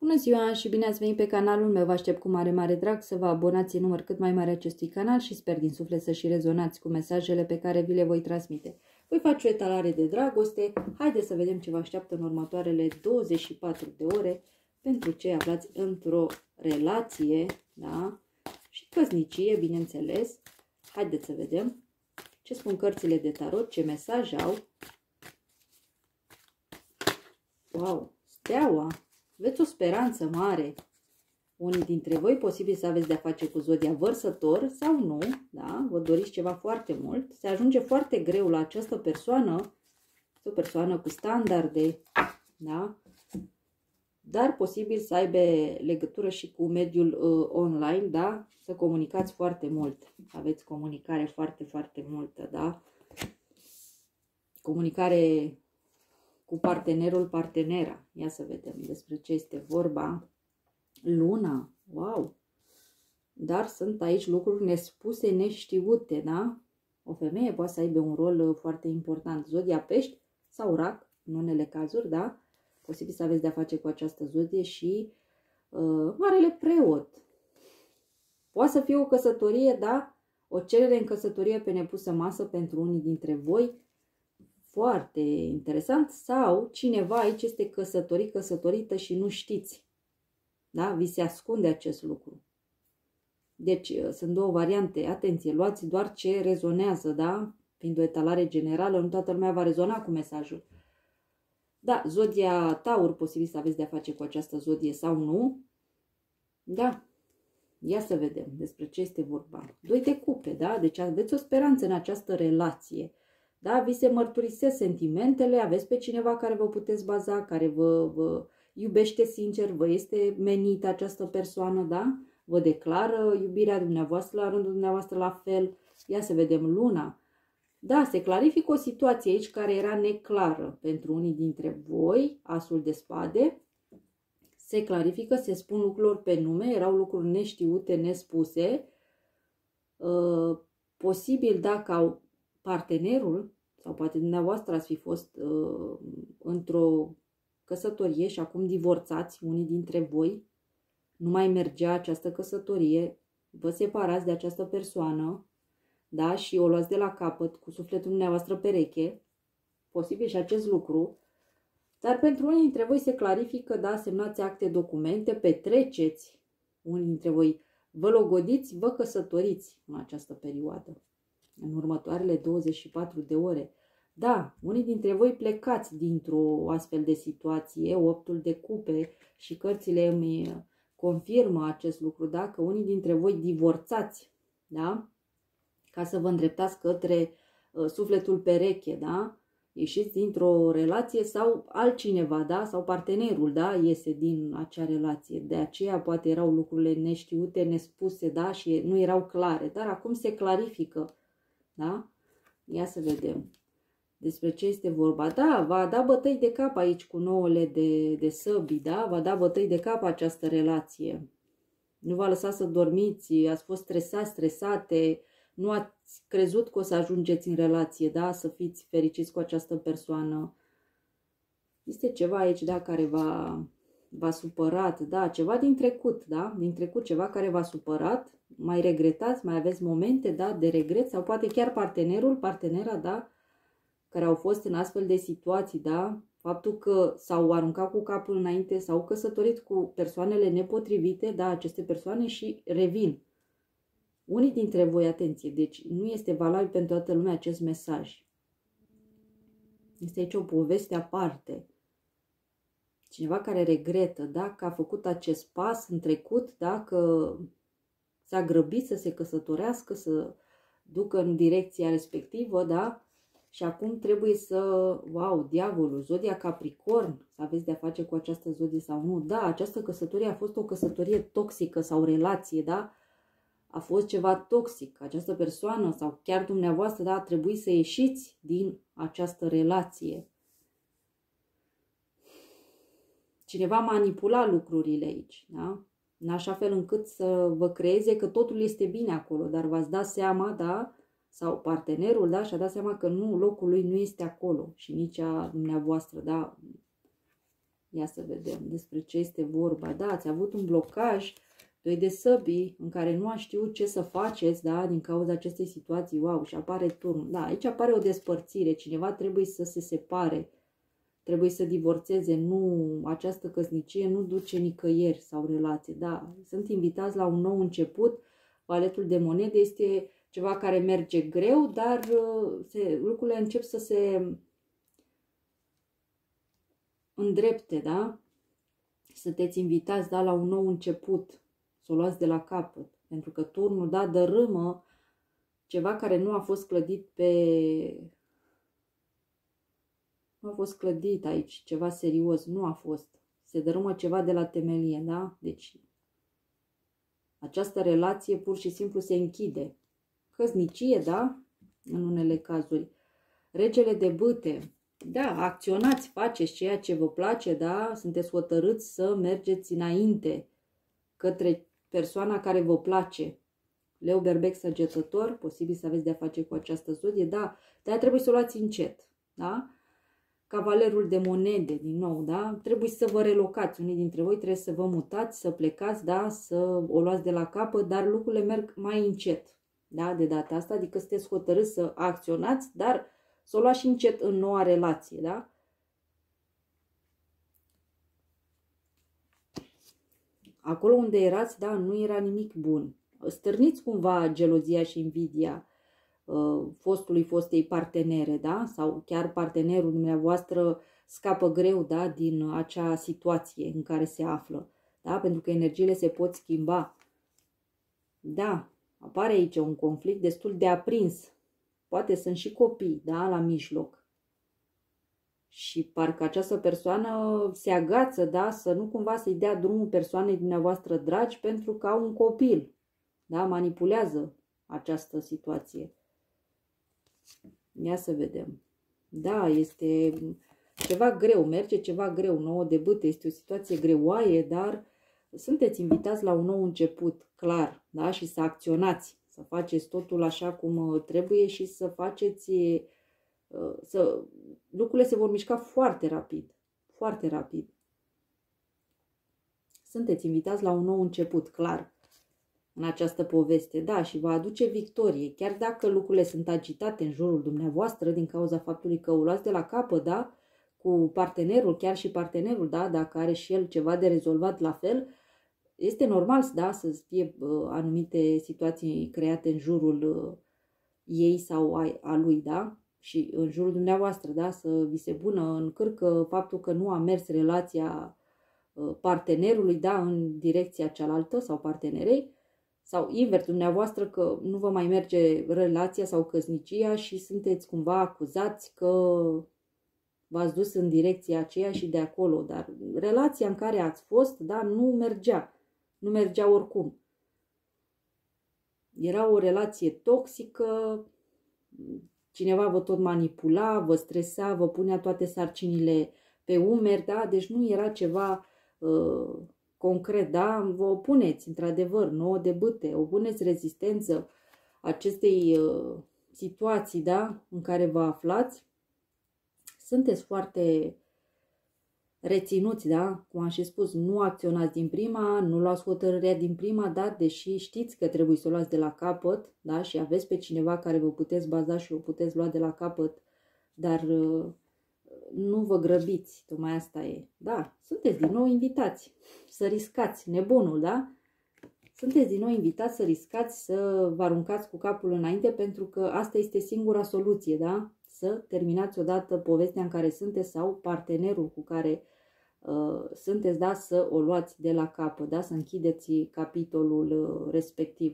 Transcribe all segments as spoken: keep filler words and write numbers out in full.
Bună ziua și bine ați venit pe canalul meu, vă aștept cu mare, mare drag să vă abonați în număr cât mai mare acestui canal și sper din suflet să și rezonați cu mesajele pe care vi le voi transmite. Voi face o etalare de dragoste, haideți să vedem ce vă așteaptă în următoarele douăzeci și patru de ore pentru cei aflați într-o relație, da? Și căsnicie, bineînțeles. Haideți să vedem ce spun cărțile de tarot, ce mesaj au. Wow, steaua! Aveți o speranță mare. Unii dintre voi posibil să aveți de-a face cu zodia vărsător sau nu, da? Vă doriți ceva foarte mult. Se ajunge foarte greu la această persoană, o persoană cu standarde, da? Dar posibil să aibă legătură și cu mediul uh, online, da? Să comunicați foarte mult. Aveți comunicare foarte, foarte multă, da? Comunicare cu partenerul, partenera. Ia să vedem despre ce este vorba. Luna, wow! Dar sunt aici lucruri nespuse, neștiute, da? O femeie poate să aibă un rol foarte important. Zodia pești sau rac, în unele cazuri, da? Posibil să aveți de-a face cu această zodie și uh, marele preot. Poate să fie o căsătorie, da? O cerere în căsătorie pe nepusă masă pentru unii dintre voi. Foarte interesant. Sau cineva aici este căsătorit, căsătorită și nu știți. Da? Vi se ascunde acest lucru. Deci sunt două variante. Atenție, luați doar ce rezonează, da? Fiind o etalare generală, nu toată lumea va rezona cu mesajul. Da, zodia Taur, posibil să aveți de-a face cu această zodie sau nu. Da. Ia să vedem despre ce este vorba. Doi de cupe, da? Deci aveți o speranță în această relație. Da? Vi se mărturisesc sentimentele, aveți pe cineva care vă puteți baza, care vă, vă iubește sincer, vă este menită această persoană, da? Vă declară iubirea dumneavoastră, la rândul dumneavoastră la fel. Ia să vedem Luna. Da, se clarifică o situație aici care era neclară pentru unii dintre voi, asul de spade. Se clarifică, se spun lucruri pe nume, erau lucruri neștiute, nespuse. Uh, posibil dacă partenerul, sau poate dumneavoastră ați fi fost uh, într-o căsătorie și acum divorțați, unii dintre voi, nu mai mergea această căsătorie, vă separați de această persoană, da, și o luați de la capăt cu sufletul dumneavoastră pereche, posibil și acest lucru, dar pentru unii dintre voi se clarifică, da, semnați acte, documente, petreceți, unii dintre voi vă logodiți, vă căsătoriți în această perioadă, în următoarele douăzeci și patru de ore. Da, unii dintre voi plecați dintr-o astfel de situație, optul de cupe și cărțile îmi confirmă acest lucru, da, că unii dintre voi divorțați, da, ca să vă îndreptați către uh, sufletul pereche, da, ieșiți dintr-o relație sau altcineva, da, sau partenerul, da, iese din acea relație. De aceea poate erau lucrurile neștiute, nespuse, da, și nu erau clare, dar acum se clarifică, da. Ia să vedem despre ce este vorba. Da, va da bătăi de cap aici cu nouăle de, de săbii, da? Va da bătăi de cap această relație. Nu v-a lăsat să dormiți, ați fost stresați, stresate, nu ați crezut că o să ajungeți în relație, da? Să fiți fericiți cu această persoană. Este ceva aici, da, care v-a v-a supărat, da? Ceva din trecut, da? Din trecut, ceva care v-a supărat, mai regretați, mai aveți momente, da, de regret sau poate chiar partenerul, partenera, da? Care au fost în astfel de situații, da? Faptul că s-au aruncat cu capul înainte, s-au căsătorit cu persoanele nepotrivite, da, aceste persoane și revin. Unii dintre voi, atenție, deci nu este valabil pentru toată lumea acest mesaj. Este aici o poveste aparte. Cineva care regretă, da, că a făcut acest pas în trecut, da, că s-a grăbit să se căsătorească, să ducă în direcția respectivă, da? Și acum trebuie să, wow, diavolul, zodia Capricorn, să aveți de-a face cu această zodie sau nu. Da, această căsătorie a fost o căsătorie toxică sau relație, da? A fost ceva toxic. Această persoană sau chiar dumneavoastră, da, a trebuit să ieșiți din această relație. Cineva manipula lucrurile aici, da? În așa fel încât să vă creeze că totul este bine acolo, dar v-ați dat seama, da? Sau partenerul, da, și-a dat seama că nu, locul lui nu este acolo și nici a dumneavoastră, da. Ia să vedem despre ce este vorba. Da, ați avut un blocaj, doi de săbii, în care nu a știut ce să faceți, da, din cauza acestei situații. Wow, și apare turnul. Da, aici apare o despărțire. Cineva trebuie să se separe, trebuie să divorțeze. Nu, această căsnicie nu duce nicăieri sau relație. Da, sunt invitați la un nou început. Valetul de monede este ceva care merge greu, dar se, lucrurile încep să se îndrepte, da? Sunteți invitați, da, la un nou început, să o luați de la capăt, pentru că turnul, da, dărâmă ceva care nu a fost clădit pe... Nu a fost clădit aici, ceva serios, nu a fost. Se dărâmă ceva de la temelie, da? Deci, această relație pur și simplu se închide. Căsnicie, da? În unele cazuri. Regele de bâte. Da, acționați, faceți ceea ce vă place, da? Sunteți hotărâți să mergeți înainte către persoana care vă place. Leu, berbec, săgetător, posibil să aveți de-a face cu această zodie, da? Dar trebuie să o luați încet, da? Cavalerul de monede, din nou, da? Trebuie să vă relocați. Unii dintre voi trebuie să vă mutați, să plecați, da? Să o luați de la capăt, dar lucrurile merg mai încet, da? De data asta, adică sunteți hotărâți să acționați, dar să o luați și încet în noua relație, da? Acolo unde erați, da, nu era nimic bun. Stârniți cumva gelozia și invidia uh, fostului, fostei partenere, da? Sau chiar partenerul dumneavoastră scapă greu, da, din acea situație în care se află, da? Pentru că energiile se pot schimba. Da, apare aici un conflict destul de aprins. Poate sunt și copii, da, la mijloc. Și parcă această persoană se agață, da, să nu cumva să-i dea drumul persoanei dumneavoastră dragi pentru că au un copil. Da, manipulează această situație. Ia să vedem. Da, este ceva greu, merge ceva greu, nouă de bâte, este o situație greoaie, dar sunteți invitați la un nou început, clar, da, și să acționați, să faceți totul așa cum trebuie și să faceți, să, lucrurile se vor mișca foarte rapid, foarte rapid. Sunteți invitați la un nou început, clar, în această poveste, da, și va aduce victorie, chiar dacă lucrurile sunt agitate în jurul dumneavoastră din cauza faptului că o luați de la capăt, da, cu partenerul, chiar și partenerul, da, dacă are și el ceva de rezolvat la fel, este normal, da, să fie uh, anumite situații create în jurul uh, ei sau a, a lui, da, și în jurul dumneavoastră, da, să vi se pună în cârcă faptul că nu a mers relația uh, partenerului, da, în direcția cealaltă sau partenerei, sau invers, dumneavoastră că nu vă mai merge relația sau căsnicia și sunteți cumva acuzați că v-ați dus în direcția aceea și de acolo, dar relația în care ați fost, da, nu mergea, nu mergea oricum. Era o relație toxică, cineva vă tot manipula, vă stresa, vă punea toate sarcinile pe umeri, da, deci nu era ceva uh, concret, da, vă opuneți, într-adevăr, nouă de bâte, opuneți rezistență acestei uh, situații, da, în care vă aflați. Sunteți foarte reținuți, da, cum am și spus, nu acționați din prima, nu luați hotărârea din prima, da, deși știți că trebuie să o luați de la capăt, da, și aveți pe cineva care vă puteți baza și o puteți lua de la capăt, dar uh, nu vă grăbiți, tocmai asta e. Da, sunteți din nou invitați să riscați, nebunul, da? Sunteți din nou invitați să riscați, să vă aruncați cu capul înainte, pentru că asta este singura soluție, da? Să terminați odată povestea în care sunteți sau partenerul cu care uh, sunteți, da? Să o luați de la capăt, da? Să închideți capitolul uh, respectiv.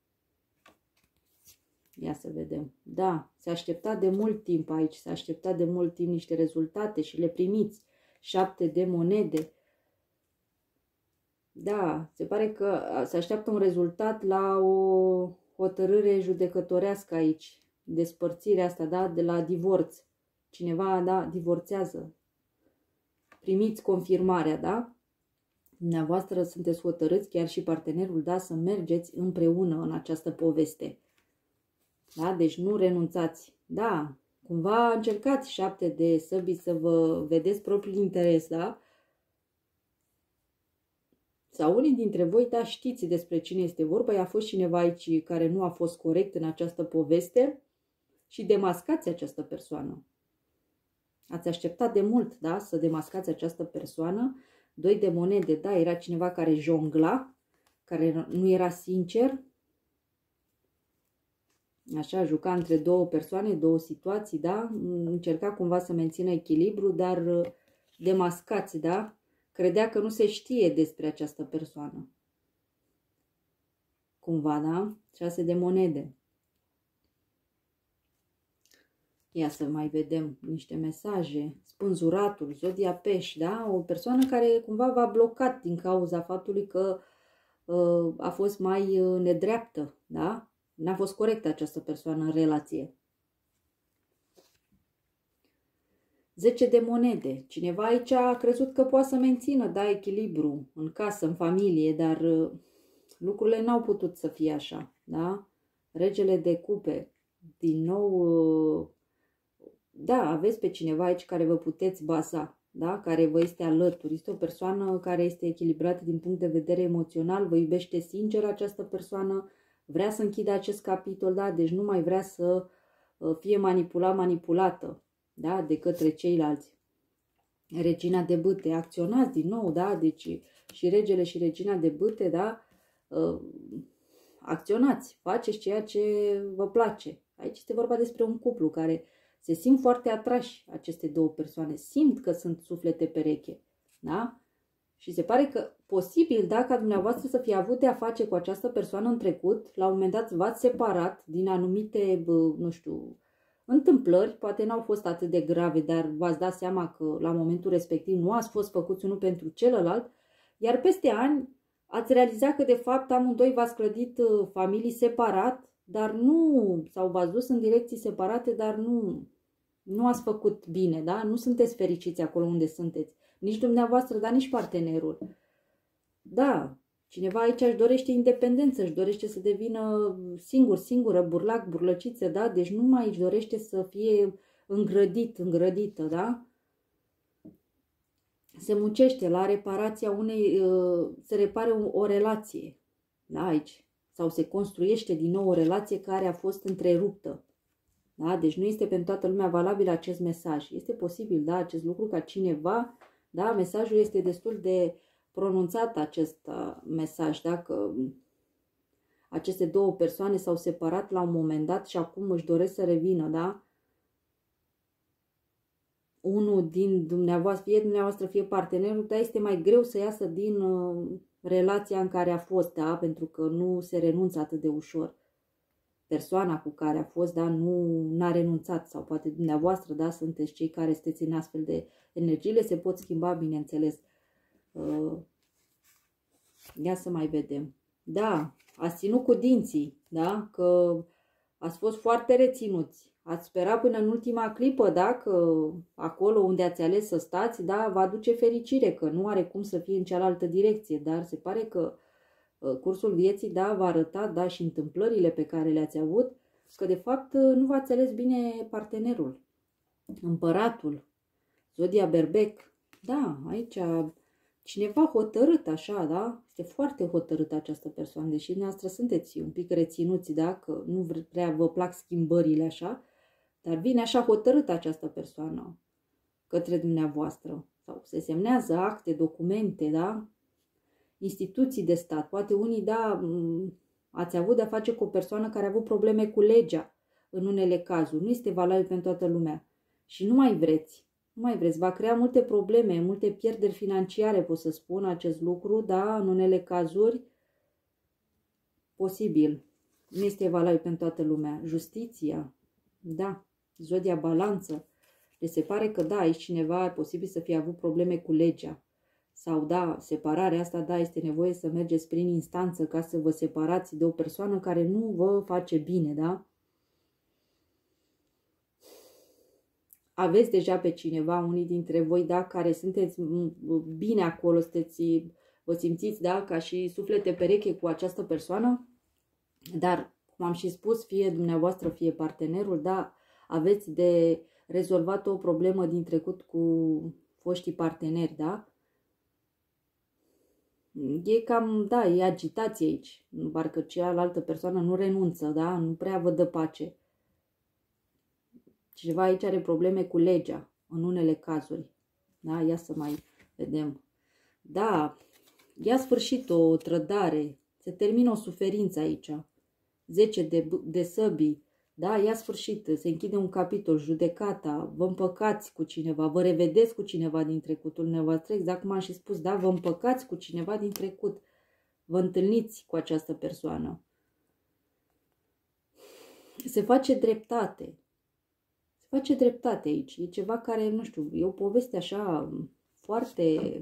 Ia să vedem. Da, se aștepta de mult timp aici, se aștepta de mult timp niște rezultate și le primiți. Șapte de monede. Da, se pare că se așteaptă un rezultat la o hotărâre judecătorească aici. Despărțirea asta, da, de la divorț. Cineva, da, divorțează. Primiți confirmarea, da? Dumneavoastră sunteți hotărâți, chiar și partenerul, da, să mergeți împreună în această poveste. Da? Deci nu renunțați. Da, cumva încercați șapte de săbii să vă vedeți propriul interes, da? sau unii dintre voi, da, știți despre cine este vorba, a fost cineva aici care nu a fost corect în această poveste și demascați această persoană. Ați așteptat de mult, da, să demascați această persoană. Doi de monede, da, era cineva care jongla, care nu era sincer. Așa, juca între două persoane, două situații, da, încerca cumva să mențină echilibru, dar demascați, da, credea că nu se știe despre această persoană. Cumva, da, șase de monede. Ia să mai vedem niște mesaje. Spânzuratul, zodia pești, da? O persoană care cumva v-a blocat din cauza faptului că uh, a fost mai uh, nedreaptă, da? N-a fost corectă această persoană în relație. zece de monede. Cineva aici a crezut că poate să mențină, da, echilibru în casă, în familie, dar uh, lucrurile n-au putut să fie așa, da? Regele de cupe. Din nou... Uh, Da, aveți pe cineva aici care vă puteți baza, da? Care vă este alături. Este o persoană care este echilibrată din punct de vedere emoțional, vă iubește sincer această persoană, vrea să închidă acest capitol, da? Deci nu mai vrea să fie manipulat, manipulată, da? De către ceilalți. Regina de bâte, acționați din nou, da? Deci și regele și regina de bâte, da? Acționați, faceți ceea ce vă place. Aici este vorba despre un cuplu care... Se simt foarte atrași aceste două persoane, simt că sunt suflete pereche, da? Și se pare că posibil, dacă dumneavoastră să fie avut de a face cu această persoană în trecut, la un moment dat v-ați separat din anumite, nu știu, întâmplări, poate n-au fost atât de grave, dar v-ați dat seama că la momentul respectiv nu ați fost făcuți unul pentru celălalt, iar peste ani ați realizat că de fapt amândoi v-ați clădit familii separat, dar nu, sau v-ați dus în direcții separate, dar nu, nu ați făcut bine, da? Nu sunteți fericiți acolo unde sunteți. Nici dumneavoastră, dar nici partenerul. Da, cineva aici își dorește independență, își dorește să devină singur, singură, burlac, burlăciță, da? Deci nu mai își dorește să fie îngrădit, îngrădită, da? Se muncește la reparația unei, se repare o, o relație, da, aici. Sau se construiește din nou o relație care a fost întreruptă. Da? Deci nu este pentru toată lumea valabil acest mesaj. Este posibil, da, acest lucru ca cineva, da, mesajul este destul de pronunțat acest uh, mesaj, da, că aceste două persoane s-au separat la un moment dat și acum își doresc să revină, da? Unul din dumneavoastră, fie dumneavoastră, fie partenerul, dar este mai greu să iasă din uh, relația în care a fost, da? Pentru că nu se renunță atât de ușor. Persoana cu care a fost, da, nu n-a renunțat, sau poate dumneavoastră, da, sunteți cei care sunteți în astfel de energiile, se pot schimba, bineînțeles. Uh, ia să mai vedem. Da, ați ținut cu dinții, da, că ați fost foarte reținuți. Ați sperat până în ultima clipă, da, că acolo unde ați ales să stați, da, va aduce fericire, că nu are cum să fie în cealaltă direcție, dar se pare că cursul vieții, da, va arăta, da, și întâmplările pe care le-ați avut, că de fapt nu v-ați ales bine partenerul. Împăratul, zodia berbec, da, aici cineva hotărât așa, da, este foarte hotărât această persoană, deși dumneavoastră sunteți un pic reținuți, da, că nu prea vă plac schimbările așa, dar vine așa hotărât această persoană către dumneavoastră, sau se semnează acte, documente, da, instituții de stat, poate unii, da, ați avut de-a face cu o persoană care a avut probleme cu legea în unele cazuri, nu este valabil pentru toată lumea și nu mai vreți, nu mai vreți, va crea multe probleme, multe pierderi financiare, pot să spun acest lucru, da, în unele cazuri, posibil, nu este valabil pentru toată lumea. Justiția, da, zodia balanță, le se pare că, da, aici cineva e posibil să fie avut probleme cu legea. Sau, da, separarea asta, da, este nevoie să mergeți prin instanță ca să vă separați de o persoană care nu vă face bine, da? Aveți deja pe cineva, unii dintre voi, da, care sunteți bine acolo, sunteți, vă simțiți, da, ca și suflete pereche cu această persoană, dar, cum am și spus, fie dumneavoastră, fie partenerul, da, aveți de rezolvat o problemă din trecut cu foștii parteneri, da? E cam, da, e agitație aici. Parcă cealaltă persoană nu renunță, da? Nu prea vă dă pace. Cineva aici are probleme cu legea, în unele cazuri. Da? Ia să mai vedem. Da, ia sfârșit o trădare. Se termină o suferință aici. zece de, de săbii. Da, ia sfârșit. Se închide un capitol. Judecata. Vă împăcați cu cineva. Vă revedeți cu cineva din trecutul dumneavoastră. Exact cum am și spus. Da, vă împăcați cu cineva din trecut. Vă întâlniți cu această persoană. Se face dreptate. Se face dreptate aici. E ceva care, nu știu, e o poveste așa foarte...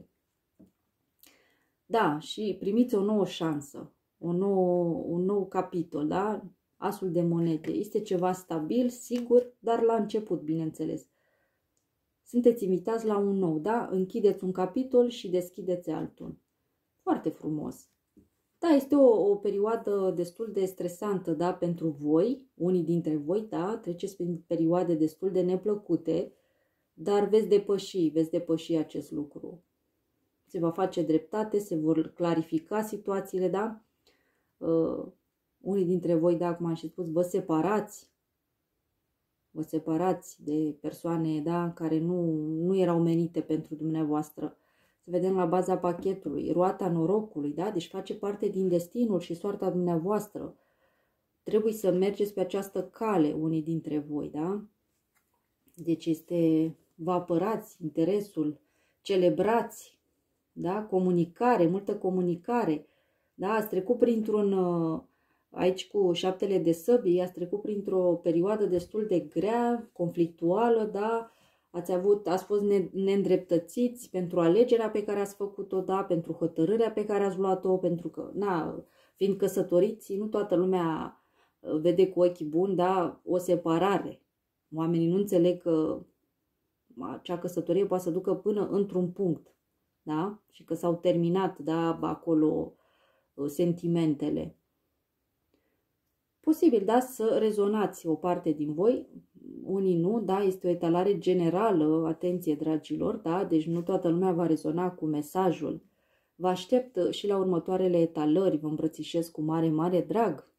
Da, și primiți o nouă șansă. O nouă, un nou capitol, da? Asul de monede. Este ceva stabil, sigur, dar la început, bineînțeles. Sunteți invitați la un nou, da? Închideți un capitol și deschideți altul. Foarte frumos. Da, este o, o perioadă destul de stresantă, da, pentru voi, unii dintre voi, da, treceți prin perioade destul de neplăcute, dar veți depăși, veți depăși acest lucru. Se va face dreptate, se vor clarifica situațiile, da? Uh, unii dintre voi, da, cum am și spus, vă separați, vă separați de persoane, da, care nu, nu erau menite pentru dumneavoastră. Să vedem la baza pachetului, roata norocului, da? Deci face parte din destinul și soarta dumneavoastră. Trebuie să mergeți pe această cale, unii dintre voi, da? Deci este, vă apărați interesul, celebrați, da? Comunicare, multă comunicare, da? Ați trecut printr-un, aici cu șaptele de săbii, ați trecut printr-o perioadă destul de grea, conflictuală, da? Ați, avut, ați fost neîndreptățiți pentru alegerea pe care ați făcut-o, da, pentru hotărârea pe care ați luat-o, pentru că, na, fiind căsătoriți, nu toată lumea vede cu ochii buni, da, o separare. Oamenii nu înțeleg că acea căsătorie poate să ducă până într-un punct, da, și că s-au terminat, da, acolo sentimentele. Posibil, da, să rezonați o parte din voi, unii nu, da, este o etalare generală, atenție, dragilor, da, deci nu toată lumea va rezona cu mesajul. Vă aștept și la următoarele etalări, vă îmbrățișez cu mare, mare drag.